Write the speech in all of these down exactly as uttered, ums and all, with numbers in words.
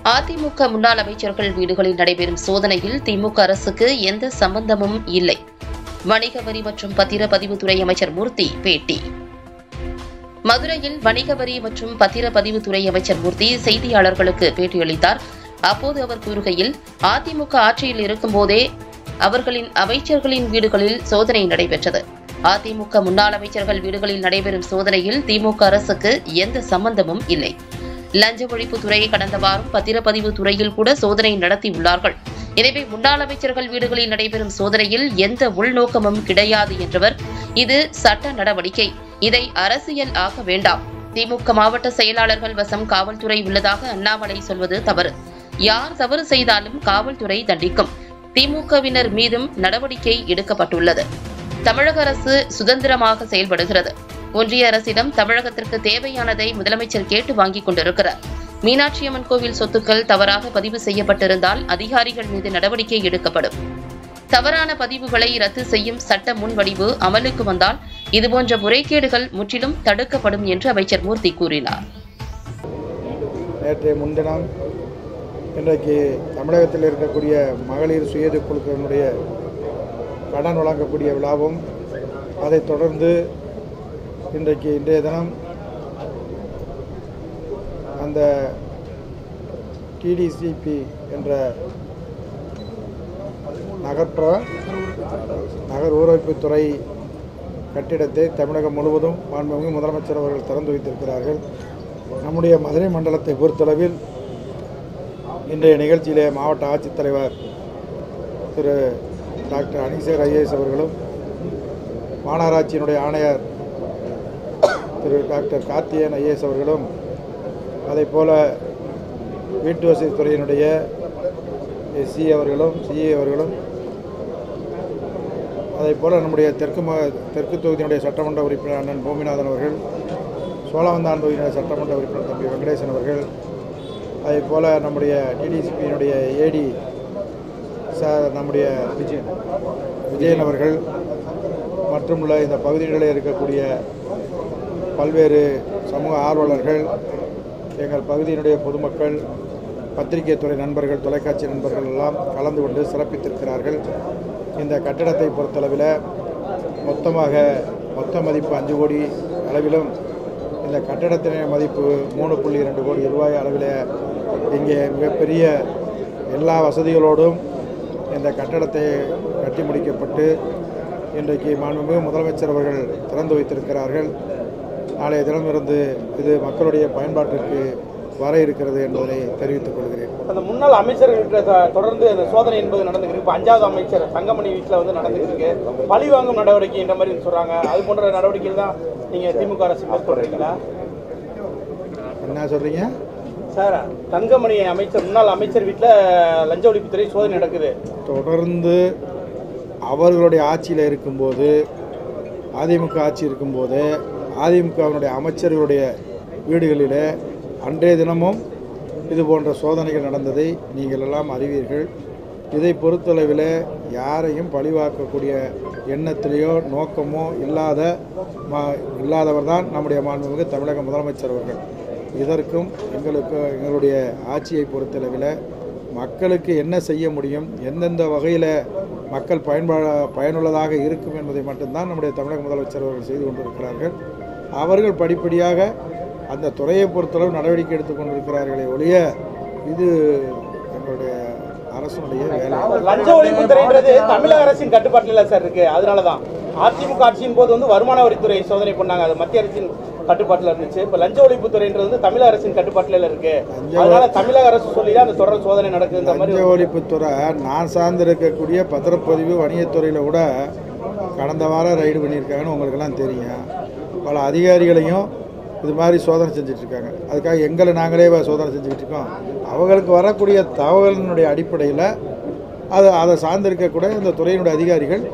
அதிமுக முன்னாள் அமைச்சர்கள் வீடுகளில் நடைபெறும் சோதனையில் திமுக அரசுக்கு எந்த சம்பந்தமும் இல்லை. வணிக வரி மற்றும் பத்திரப்பதிவுத்துறை அமைச்சர் மூர்த்தி பேட்டி. மதுரையில் வணிக வரி மற்றும் பத்திரப்பதிவுத்துறை அமைச்சர் மூர்த்தி செய்தியாளர்களுக்கு பேட்டியளித்தார். அப்போது அவர் கூறுகையில், அதிமுக ஆட்சியில் இருக்கும்போதே அவர்களின் அமைச்சர்களின் வீடுகளில் சோதனை நடைபெற்றது. அதிமுக முன்னாள் அமைச்சர்கள் வீடுகளில் நடைபெறும் சோதனையில் திமுக அரசுக்கு எந்த சம்பந்தமும் இல்லை. லஞ்ச ஒழிப்புத்துறை கடந்த வாரம் பத்திரப்பதிவு துறையில் கூட சோதனை நடத்தியுள்ளார்கள். எனவே முன்னாள் அமைச்சர்கள் வீடுகளில் நடைபெறும் சோதனையில் எந்த உள்நோக்கமும் கிடையாது என்றவர், இது சட்ட நடவடிக்கை, இதை அரசியல் ஆக்க வேண்டாம். திமுக மாவட்ட செயலாளர்கள் வசம் காவல்துறை உள்ளதாக அண்ணாமலை சொல்வது தவறு. யார் தவறு செய்தாலும் காவல்துறை தண்டிக்கும். திமுகவினர் மீதும் நடவடிக்கை எடுக்கப்பட்டுள்ளது. தமிழக அரசு சுதந்திரமாக செயல்படுகிறது. ஒன்றிய அரசிடம் தமிழகத்திற்கு தேவையானதை முதலமைச்சர் கேட்டு வாங்கிக் கொண்டிருக்கிறார். மீனாட்சியம்மன் கோவில் சொத்துக்கள் தவறாக பதிவு செய்யப்பட்டிருந்தால் அதிகாரிகள் மீது நடவடிக்கை எடுக்கப்படும். தவறான பதிவுகளை ரத்து செய்யும் சட்ட முன்வடிவு அமலுக்கு வந்தால் இதுபோன்ற முறைகேடுகள் முற்றிலும் தடுக்கப்படும் என்று அமைச்சர் மூர்த்தி கூறினார். நேற்றைய முன்தினம் இன்றைக்கு தமிழகத்தில் இருக்கக்கூடிய மகளிர் சுயது குழுக்களினுடைய கடன் வழங்கக்கூடிய விழாவும், அதைத் தொடர்ந்து இன்றைக்கு இன்றைய தினம் அந்த டிடிசிபி என்ற நகர்ப்புற நகர் ஊரமைப்புத்துறை கட்டிடத்தை தமிழகம் முழுவதும் மாண்புமிகு முதலமைச்சர் அவர்கள் திறந்து வைத்திருக்கிறார்கள். நம்முடைய மதுரை மண்டலத்தை பொறுத்தளவில் இன்றைய நிகழ்ச்சியிலே மாவட்ட ஆட்சித்தலைவர் திரு டாக்டர் அனிசேர் ஐஏஎஸ் அவர்களும், மாநகராட்சியினுடைய ஆணையர் திரு டாக்டர் கார்த்தியன் ஐஏஎஸ் அவர்களும், அதே போல வீட்டு வசதித்துறையினுடைய சி அவர்களும் சிஏ அவர்களும், அதே போல் நம்முடைய தெற்கு ம தெற்கு தொகுதியினுடைய சட்டமன்ற உறுப்பினர் அண்ணன் பூமிநாதன் அவர்கள், சோழவந்தான் தொகுதியினுடைய சட்டமன்ற உறுப்பினர் தம்பி வெங்கடேசன் அவர்கள், அதே போல் நம்முடைய டிடிசிபியினுடைய ஏடி சார் நம்முடைய விஜயன் விஜயன் அவர்கள் மற்றும் உள்ள இந்த பகுதிகளில் இருக்கக்கூடிய பல்வேறு சமூக ஆர்வலர்கள், எங்கள் பகுதியினுடைய பொதுமக்கள், பத்திரிகை துறை நண்பர்கள், தொலைக்காட்சி நண்பர்கள் எல்லாம் கலந்து கொண்டு சிறப்பித்திருக்கிறார்கள். இந்த கட்டிடத்தை பொறுத்தளவில் மொத்தமாக மொத்த மதிப்பு அஞ்சு கோடி அளவிலும், இந்த கட்டிடத்தின் மதிப்பு மூணு புள்ளி இரண்டு கோடி ரூபாய் அளவில் இங்கே மிகப்பெரிய எல்லா வசதிகளோடும் இந்த கட்டடத்தை கட்டி முடிக்கப்பட்டு இன்றைக்கு மாண்புமிகு முதலமைச்சர் அவர்கள் திறந்து வைத்திருக்கிறார்கள். நாளைய தினமிருந்து இது மக்களுடைய பயன்பாட்டிற்கு வர இருக்கிறது என்பதை தெரிவித்துக் கொள்கிறேன். அந்த முன்னாள் அமைச்சர்களுக்கு தொடர்ந்து அந்த சோதனை என்பது நடந்துருக்கு. இப்போ அஞ்சாவது அமைச்சர் தங்கமணி வீட்டில் வந்து நடந்துருக்கு. பழி வாங்கும் நடவடிக்கை என்ற மாதிரி சொல்றாங்க. அது போன்ற நடவடிக்கைகள் தான் நீங்க திமுக அரசு மேற்கொள்றீங்களா? என்ன சொல்றீங்க சார்? தங்கமணி அமைச்சர் முன்னாள் அமைச்சர் வீட்டில் லஞ்ச ஒழிப்புத்துறை சோதனை நடக்குது. தொடர்ந்து அவர்களுடைய ஆட்சியில் இருக்கும்போது, அதிமுக ஆட்சி இருக்கும்போது அதிமுகவினுடைய அமைச்சர்களுடைய வீடுகளில் அன்றைய தினமும் இது போன்ற சோதனைகள் நடந்ததை நீங்கள் எல்லாம் அறிவீர்கள். இதை பொறுத்தளவில் யாரையும் பழிவாக்கக்கூடிய எண்ணத்திலேயோ நோக்கமோ இல்லாத இல்லாதவர் தான் நம்முடைய மாண்புமிகு தமிழக முதலமைச்சர் அவர்கள். இதற்கும் எங்களுக்கு எங்களுடைய ஆட்சியை பொறுத்தளவில் மக்களுக்கு என்ன செய்ய முடியும், எந்தெந்த வகையில் மக்கள் பயன்பா பயனுள்ளதாக இருக்கும் என்பதை மட்டும்தான் நம்முடைய தமிழக முதலமைச்சர் அவர்கள் செய்து கொண்டிருக்கிறார்கள். அவர்கள் படிப்படியாக அந்த துறையை பொறுத்தளவு நடவடிக்கை எடுத்துக் கொண்டிருக்கிறார்களே ஒழிய இது எங்களுடைய அரசுடைய வேலை. லஞ்ச ஒழிப்புத்துறைன்றது தமிழக அரசின் கட்டுப்பாட்டில் சார் இருக்கு. அதனாலதான் அதிமுக ஆட்சியின் போது வந்து வருமான வரித்துறை சோதனை பண்ணாங்க. அது மத்திய அரசின் கட்டுப்பாட்டில் இருந்துச்சு. இப்ப லஞ்ச ஒழிப்புத்துறைன்றது வந்து தமிழக அரசின் கட்டுப்பாட்டில் இருக்கு. அதனால தமிழக அரசு சொல்லி தான் அந்த தொடர் சோதனை நடக்குது. லஞ்ச ஒழிப்புத்துறை நான் சார்ந்திருக்கக்கூடிய பத்திரப்பதிவு வணிகத்துறையில் கூட கடந்த வாரம் ரைடு பண்ணியிருக்காங்கன்னு உங்களுக்கெல்லாம் தெரியும். பல அதிகாரிகளையும் இது மாதிரி சோதனை செஞ்சிட்ருக்காங்க. அதுக்காக எங்களை நாங்களே சோதனை செஞ்சுக்கிட்டு இருக்கோம். அவங்களுக்கு வரக்கூடிய தகவலினுடைய அடிப்படையில் அது அதை சார்ந்திருக்கக்கூடிய இந்த துறையினுடைய அதிகாரிகள்,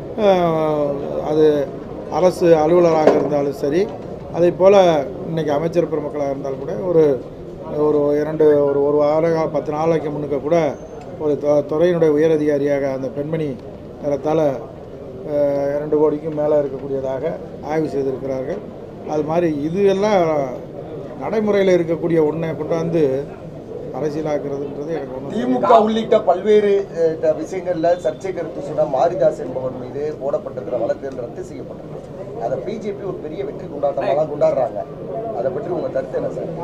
அது அரசு அலுவலராக இருந்தாலும் சரி, அதே போல் இன்றைக்கி அமைச்சர் பெருமக்களாக இருந்தாலும் கூட ஒரு ஒரு இரண்டு ஒரு ஒரு வார பத்து நாளைக்கு முன்னுக்க கூட ஒரு துறையினுடைய உயரதிகாரியாக அந்த பெண்மணி ஏறத்தாழ இரண்டு கோடிக்கும் மேலே இருக்கக்கூடியதாக ஆய்வு செய்திருக்கிறார்கள். அது மாதிரி இது எல்லாம் நடைமுறையில் இருக்கக்கூடிய ஒன்றை கொண்டாந்து அரசியலாக்குறதுன்றது எனக்கு ஒன்றும் திமுக உள்ளிட்ட பல்வேறு அஹ், விஷயங்கள்ல சர்ச்சை கருத்து சொன்ன மாரிதாஸ் என்பவர் மீது போடப்பட்டிருக்கிற வழக்குகள் ரத்து செய்யப்பட்டிருக்கு. அதை பிஜேபி ஒரு பெரிய வெற்றி கொண்டாட்டமாக கொண்டாடுறாங்க. அதை பற்றி உங்க கருத்து என்ன சார்?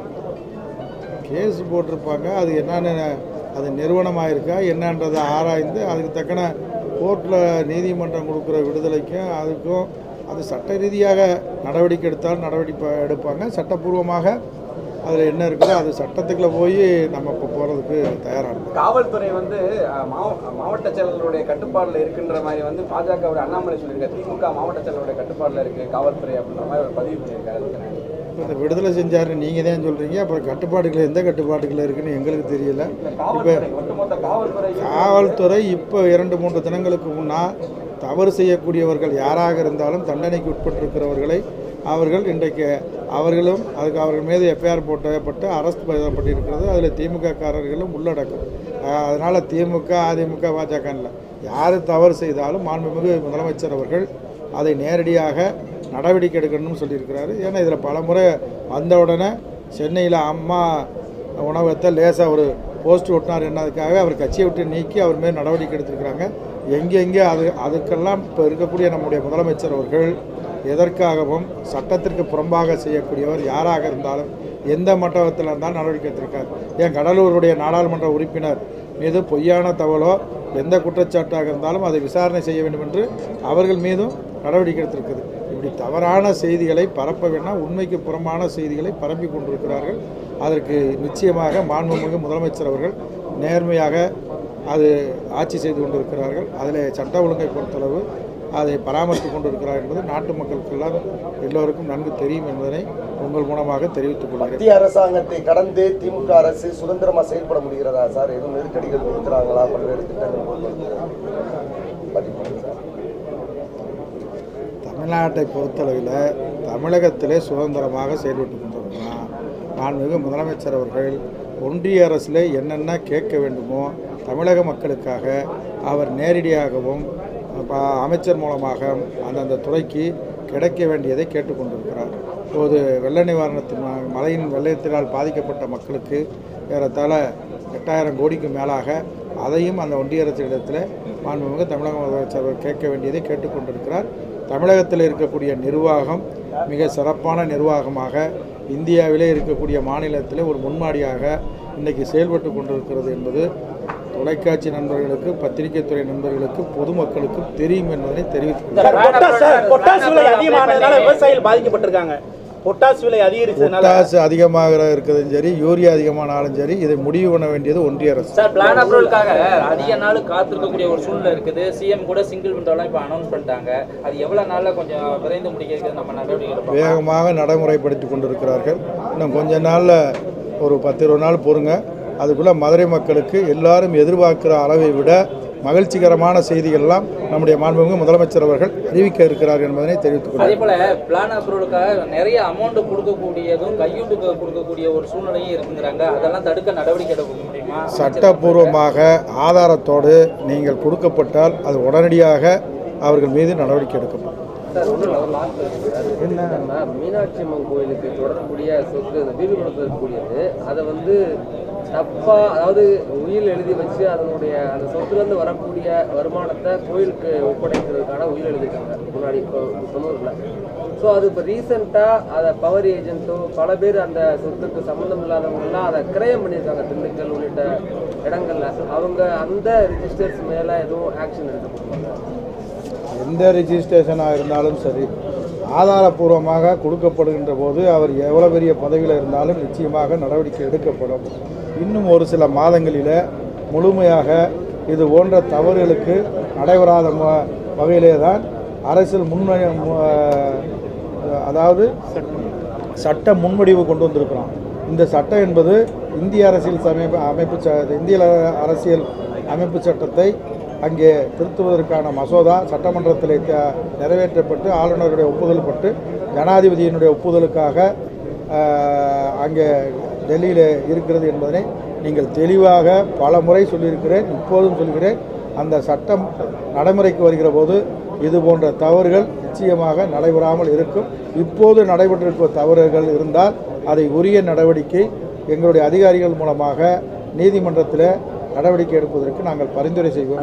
கேஸ் போட்டிருப்பாங்க, அது என்னென்ன அது நிறுவனமாக இருக்கா என்னன்றதை ஆராய்ந்து அதுக்கு தக்கன கோர்ட்டில் நீதிமன்றம் கொடுக்குற விடுதலைக்கும் அதுக்கும் அது சட்ட ரீதியாக நடவடிக்கை எடுத்தால் நடவடிக்கை எடுப்பாங்க. சட்டப்பூர்வமாக அதில் என்ன இருக்குதோ அது சட்டத்துக்குள்ளே போய் நம்ம இப்போ போகிறதுக்கு தயாராக காவல்துறை வந்து அஹ், மாவ- மாவட்ட செயலர்களுடைய கட்டுப்பாடில் இருக்குன்ற மாதிரி வந்து பாஜகவுடைய அண்ணாமலை சொல்லியிருக்காரு. திமுக மாவட்ட செயலருடைய கட்டுப்பாடில் இருக்கு காவல்துறை அப்படின்ற மாதிரி ஒரு பதிவு பண்ணியிருக்காரு. அதுக்கு நான் இந்த விடுதலை செஞ்சாரு நீங்கள் தான் சொல்கிறீங்க. அப்புறம் கட்டுப்பாடுகள் எந்த கட்டுப்பாடுகள் இருக்குன்னு எங்களுக்கு தெரியல. இப்போ காவல்துறை ஒட்டுமொத்த காவல்துறை காவல்துறை இப்போ இரண்டு மூன்று தினங்களுக்கு முன்னால் தவறு செய்யக்கூடியவர்கள் யாராக இருந்தாலும் தண்டனைக்கு உட்பட்டிருக்கிறவர்களை அவர்கள் இன்றைக்கு அவர்களும் அதுக்கு அவர்கள் மீது எஃப்ஐஆர் போட்டப்பட்டு அரெஸ்ட் பண்ணப்பட்டிருக்கிறது. அதில் திமுக காரர்களும் உள்ளடக்கும். அதனால் திமுக அதிமுக பாஜக இல்லை, யார் தவறு செய்தாலும் மாண்புமிகு முதலமைச்சர் அவர்கள் அதை நேரடியாக நடவடிக்கை எடுக்கணும்னு சொல்லியிருக்கிறாரு. ஏன்னா இதில் பல முறை வந்த உடனே சென்னையில் அம்மா உணவகத்தை லேசாக ஒரு போஸ்ட் ஒட்டினார் என்னதுக்காக அவர் கட்சியை விட்டு நீக்கி அவர் மேல் நடவடிக்கை எடுத்திருக்கிறாங்க. எங்கெங்கே அது அதுக்கெல்லாம் இப்போ இருக்கக்கூடிய நம்முடைய முதலமைச்சர் அவர்கள் எதற்காகவும் சட்டத்திற்கு புறம்பாக செய்யக்கூடியவர் யாராக இருந்தாலும் எந்த மட்டத்தில் இருந்தாலும் நடவடிக்கை எடுத்திருக்கார். ஏன் கடலூருடைய நாடாளுமன்ற உறுப்பினர் மீது பொய்யான தகவலோ எந்த குற்றச்சாட்டாக இருந்தாலும் அதை விசாரணை செய்ய வேண்டும் என்று அவர்கள் மீதும் நடவடிக்கை எடுத்திருக்குது. இப்படி தவறான செய்திகளை பரப்ப வேண்டாம், உண்மைக்கு புறம்பான செய்திகளை பரப்பி கொண்டிருக்கிறார்கள். அதற்கு நிச்சயமாக மாண்புமிகு முதலமைச்சர் அவர்கள் நேர்மையாக அது ஆட்சி செய்து கொண்டிருக்கிறார்கள். அதில் சட்ட ஒழுங்கை பொறுத்தளவு அதை பராமரித்து கொண்டிருக்கிறார் என்பது நாட்டு மக்களுக்கெல்லாம் எல்லோருக்கும் நன்கு தெரியும் என்பதனை உங்கள் மூலமாக தெரிவித்துக் கொள்கிறேன். மத்திய அரசாங்கத்தை கடந்து திமுக அரசு சுதந்திரமா செயல்பட முடிகிறதா சார்? எதுவும் நெருக்கடிகள் கொடுக்குறாங்களா? பல்வேறு திட்டங்கள் பதிவு சார். தமிழ்நாட்டை பொறுத்தளவில் தமிழகத்திலே சுதந்திரமாக செயல்பட்டு கொண்டிருக்கிறார். மாண்புமிகு முதலமைச்சர் அவர்கள் ஒன்றிய அரசில் என்னென்ன கேட்க வேண்டுமோ தமிழக மக்களுக்காக அவர் நேரடியாகவும் அமைச்சர் மூலமாக அந்தந்த துறைக்கு கிடைக்க வேண்டியதை கேட்டுக்கொண்டிருக்கிறார். இப்போது வெள்ள நிவாரணத்தின் மழையின் வெள்ளத்தினால் பாதிக்கப்பட்ட மக்களுக்கு ஏறத்தாழ எட்டாயிரம் கோடிக்கு மேலாக அதையும் அந்த ஒன்றிய அரசிடத்தில் மாண்புமிகு தமிழக முதலமைச்சர் அவர் கேட்க வேண்டியதை கேட்டுக்கொண்டிருக்கிறார். தமிழகத்தில் இருக்கக்கூடிய நிர்வாகம் மிக சிறப்பான நிர்வாகமாக இந்தியாவிலே இருக்கக்கூடிய மாநிலத்திலே ஒரு முன்மாதிரியாக இன்றைக்கி செயல்பட்டு கொண்டிருக்கிறது என்பது தொலைக்காட்சி நண்பர்களுக்கு, பத்திரிகை துறை நண்பர்களுக்கு, பொதுமக்களுக்கும் தெரியும் என்பதை தெரிவித்துள்ளார். பொட்டாசு விலை அதிகமானதுனால விவசாயிகள் பாதிக்கப்பட்டிருக்காங்க. பொட்டாசு விலை அதிகரிச்சதுனால பொட்டாசு அதிகமாக இருக்கிறதும் சரி, யூரியா அதிகமானாலும் சரி, இதை முடிவு பண்ண வேண்டியது ஒன்றிய அரசு. சார், பிளான் அப்ரூவலுக்காக அதிக நாள் காத்திருக்கக்கூடிய ஒரு சூழ்நிலை இருக்குது. சிஎம் கூட சிங்கிள் விண்டோலாம் இப்போ அனௌன்ஸ் பண்ணிட்டாங்க. அது எவ்வளோ நாளில் கொஞ்சம் விரைந்து முடிக்கிறது நம்ம நடவடிக்கை எடுப்போம்? வேகமாக நடைமுறைப்படுத்தி கொண்டிருக்கிறார்கள். இன்னும் கொஞ்ச நாளில் ஒரு பத்து இருபது நாள் பொறுங்க. அதுக்குள்ளே மதுரை மக்களுக்கு எல்லாரும் எதிர்பார்க்கிற அளவை விட மகிழ்ச்சிகரமான செய்திகள்லாம் நம்முடைய மாண்புமிகு முதலமைச்சர் அவர்கள் அறிவிக்க இருக்கிறார் என்பதனை தெரிவித்துக் கொள்கிறேன். அதே போல பிளான் அப்ரூவலுக்காக நிறைய அமௌண்ட் கொடுக்கக்கூடியதும் கையூட்டு கொடுக்கக்கூடிய ஒரு சூழ்நிலையும் இருக்குங்கிறாங்க. அதெல்லாம் தடுக்க நடவடிக்கை எடுக்க முடியுமா? சட்டப்பூர்வமாக ஆதாரத்தோடு நீங்கள் கொடுக்கப்பட்டால் அது உடனடியாக அவர்கள் மீது நடவடிக்கை எடுக்கப்படும். என்னன்னா மீனாட்சி அம்மன் கோயிலுக்கு தொடரக்கூடிய சொத்து வீடுபடுத்த இருக்கக்கூடியது அதை வந்து தப்பா, அதாவது உயில் எழுதி வச்சு அதனுடைய அந்த சொத்துலேருந்து வரக்கூடிய வருமானத்தை கோயிலுக்கு ஒப்படைக்கிறதுக்கான உயில் எழுதியிருக்காங்க முன்னாடி தொண்ணூறுல. ஸோ அது இப்போ ரீசெண்டாக அதை பவர் ஏஜென்ட்டோ பல பேர் அந்த சொத்துக்கு சம்மந்தம் இல்லாதவங்கெல்லாம் அதை கிரயம் பண்ணியிருக்காங்க. திண்டுக்கல் உள்ளிட்ட இடங்கள்ல அவங்க அந்த ரிஜிஸ்டர்ஸ் மேலே எதுவும் ஆக்ஷன் எடுக்க முடியுமா? எந்த ரிஜிஸ்ட்ரேஷனாக இருந்தாலும் சரி, ஆதாரப்பூர்வமாக கொடுக்கப்படுகின்ற போது அவர் எவ்வளோ பெரிய பதவியில் இருந்தாலும் நிச்சயமாக நடவடிக்கை எடுக்கப்படும். இன்னும் ஒரு சில மாதங்களில் முழுமையாக இது போன்ற தவறுகளுக்கு நடைபெறாத வகையிலே தான் அரசியல் முன்வ அதாவது சட்ட முன்வடிவு கொண்டு வந்திருக்கிறோம். இந்த சட்டம் என்பது இந்திய அரசியல் அமைப்பு அமைப்பு இந்திய அரசியல் அமைப்பு சட்டத்தை அங்கே திருத்துவதற்கான மசோதா சட்டமன்றத்தில் நிறைவேற்றப்பட்டு ஆளுநருடைய ஒப்புதல் பட்டு ஜனாதிபதியினுடைய ஒப்புதலுக்காக அங்கே டெல்லியில் இருக்கிறது என்பதனை நீங்கள் தெளிவாக பல முறை சொல்லியிருக்கிறேன், இப்போதும் சொல்கிறேன். அந்த சட்டம் நடைமுறைக்கு வருகிற போது இது போன்ற தவறுகள் நிச்சயமாக நடைபெறாமல் இருக்கும். இப்போது நடைபெற்றிருக்கிற தவறுகள் இருந்தால் அதை உரிய நடவடிக்கை எங்களுடைய அதிகாரிகள் மூலமாக நீதிமன்றத்தில் நடவடிக்கை எடுப்பதற்கு நாங்கள் பரிந்துரை செய்வோம்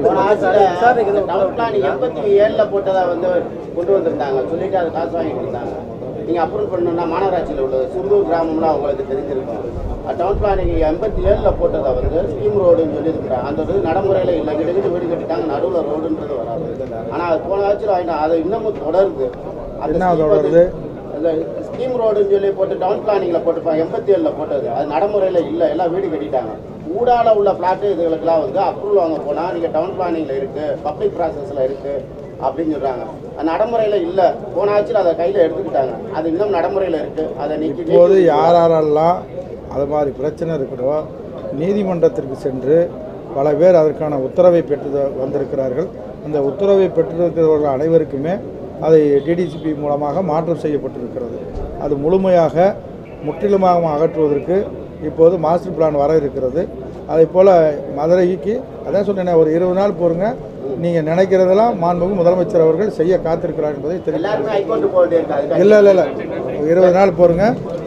எண்பத்தி ஏழுல போட்டதா வந்து கொண்டு வந்திருந்தாங்க, சொல்லிட்டு அது காசு வாங்கிட்டு இருந்தாங்க. நீங்க அப்ரூவல் பண்ணணும்னா மாநகராட்சியில் உள்ளது சுந்தூர் கிராமம்லாம் உங்களுக்கு தெரிஞ்சிருக்கும். டவுன் பிளானிங் எண்பத்தி ஏழுல போட்டதை வந்து ஸ்கீம் ரோடுன்னு சொல்லி இருக்கிறாங்க. அந்த இது நடைமுறையில் இல்லை, கிட்ட வீடு கட்டிட்டாங்க, நடுவில் ரோடுன்றது வராது. ஆனால் அது போன ஆட்சியில் ஆகினா அது இன்னமும் தொடருது. என்ன தொடருது? அந்த ஸ்கீம் ரோடுன்னு சொல்லி போட்டு டவுன் பிளானிங்கில் போட்டுப்பாங்க, எண்பத்தி ஏழில் போட்டது அது நடைமுறையில் இல்லை, எல்லாம் வீடு கட்டிட்டாங்க. ஊடால உள்ள பிளாட்டு இதுகளுக்கெல்லாம் வந்து அப்ரூவல் வாங்க போனால் நீங்கள் டவுன் பிளானிங்கில் இருக்குது, பப்ளிக் ப்ராசஸில் இருக்குது அப்படின்னு சொல்கிறாங்க. அது நடைமுறையில் இல்லை, போன ஆட்சியில் அதை கையில் எடுத்துக்கிட்டாங்க. அது இன்னும் நடைமுறையில் இருக்குது. அதை நீக்கி இப்போது யாரெல்லாம் அது மாதிரி பிரச்சனை இருக்கிறதோ நீதிமன்றத்திற்கு சென்று பல பேர் அதற்கான உத்தரவை பெற்று வந்திருக்கிறார்கள். அந்த உத்தரவை பெற்றிருக்கிறவர்கள் அனைவருக்குமே அதை டிடிசிபி மூலமாக மாற்றம் செய்யப்பட்டிருக்கிறது. அது முழுமையாக முற்றிலுமாக அகற்றுவதற்கு இப்போது மாஸ்டர் பிளான் வர இருக்கிறது. அதே போல் மதுரைக்கு அதான் சொன்னேன், ஒரு இருபது நாள் போருங்க, நீங்கள் நினைக்கிறதெல்லாம் மாண்புமிகு முதலமைச்சர் அவர்கள் செய்ய காத்திருக்கிறார் என்பதை தெரிவிக்கிறார். இல்லை இல்லை இல்லை இருபது நாள் போருங்க.